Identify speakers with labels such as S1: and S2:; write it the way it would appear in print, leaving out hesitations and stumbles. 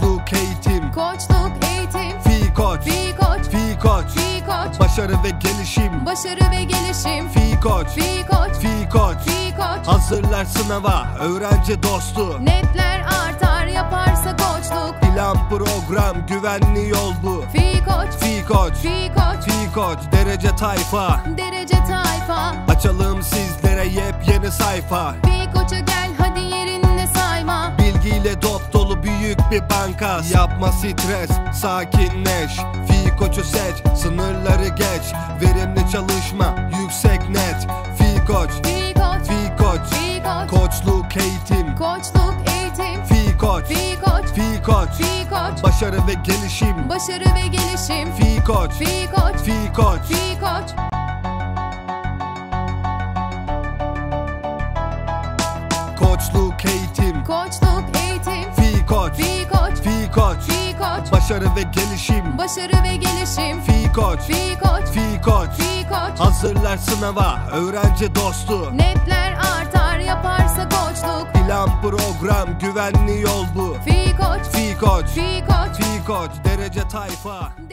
S1: Koçluk eğitim,
S2: Koçluk eğitim,
S1: Fi Koç,
S2: Fi Koç,
S1: Fi Koç,
S2: Fi Koç,
S1: başarı ve gelişim,
S2: başarı ve gelişim,
S1: Fi Koç,
S2: Fi Koç,
S1: Fi Koç,
S2: Fi Koç.
S1: hazırlar sınava öğrenci dostu.
S2: Netler artar yaparsa koçluk.
S1: Plan program güvenli yol bu.
S2: Fi Koç,
S1: Fi Koç,
S2: Fi Koç,
S1: Fi Koç, derece tayfa.
S2: derece tayfa.
S1: Açalım sizlere yepyeni sayfa.
S2: Fi Koç'a gel hadi yerinde sayma.
S1: Bilgiyle dop dolu büyük bir banka. Yapma stres, sakinleş. Fi Koç'u seç, sınırları geç. Verimli çalışma, yüksek net. Fi Koç,
S2: Fi Koç,
S1: Fi Koç,
S2: Fi Koç,
S1: koçluk eğitim,
S2: koçluk eğitim,
S1: Fi Koç,
S2: Fi Koç,
S1: Fi Koç,
S2: Fi Koç,
S1: başarı ve gelişim,
S2: başarı ve gelişim,
S1: Fi Koç,
S2: Fi Koç,
S1: Fi Koç.
S2: Fi Koç.
S1: Koçluk eğitim,
S2: Koçluk eğitim,
S1: Fi Koç,
S2: Fi Koç,
S1: Fi Koç,
S2: Fi Koç,
S1: başarı ve gelişim,
S2: başarı ve gelişim,
S1: Fi Koç,
S2: Fi Koç,
S1: Fi Koç,
S2: Fi Koç.
S1: hazırlar sınava öğrenci dostu.
S2: Netler artar yaparsa koçluk.
S1: Plan program güvenli yol bu.
S2: Fi Koç,
S1: Fi Koç,
S2: Fi Koç,
S1: Fi Koç, derece tayfa.